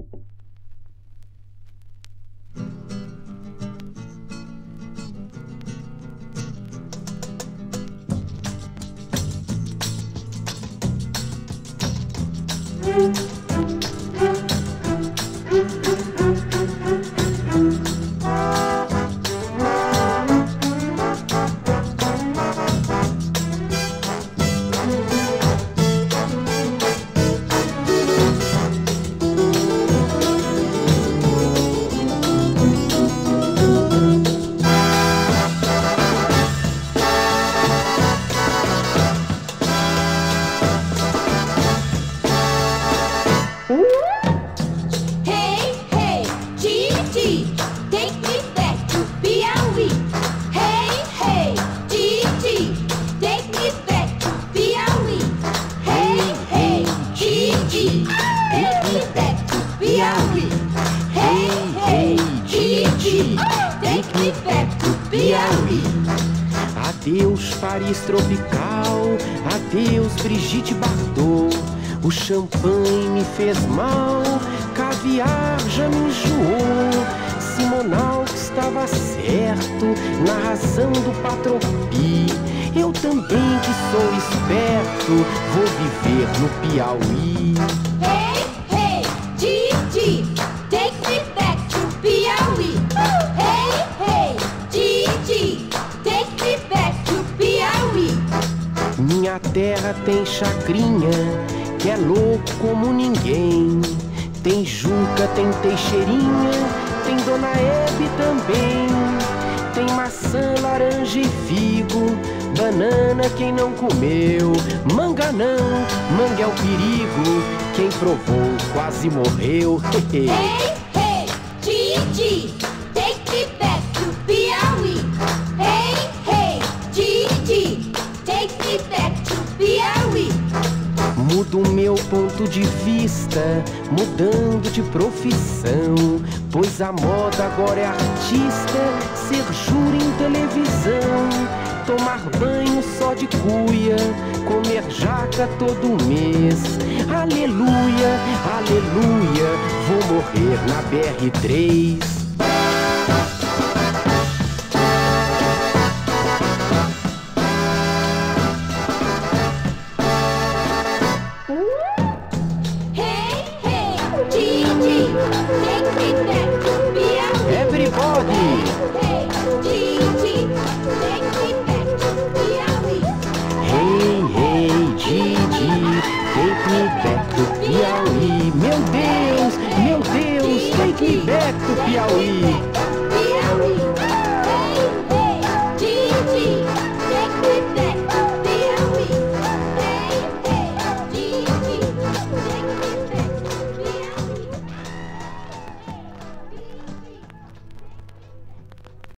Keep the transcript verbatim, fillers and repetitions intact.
Adeus, Paris tropical, adeus, Brigitte Bardot. O champanhe me fez mal, caviar já me enjoou. Simonal estava certo na razão do patropi. Eu também que sou esperto, vou viver no Piauí. Hey, hey, Didi, take me back to Piauí. Hey, hey, Didi, take me back to Piauí. Minha terra tem chacrinha, que é louco como ninguém. Tem Juca, tem Teixeirinha, tem Dona Hebe também. Tem maçã, laranja e figo, banana quem não comeu. Manga não, manga é o perigo, quem provou quase morreu. Hey, hey, Didi, take me back to Piauí. Hey, hey, Didi, take me back to Piauí. Mudo meu ponto de vista, mudando de profissão, pois a moda agora é artista, ser júri em televisão, tomar banho só de cuia, comer jaca todo mês. Aleluia, aleluia, vou morrer na B R três. Everybody! Hey, Didi, take me back to Piauí. Hey, hey, Didi, take me back to Piauí. Meu Deus, meu Deus, take me back to Piauí.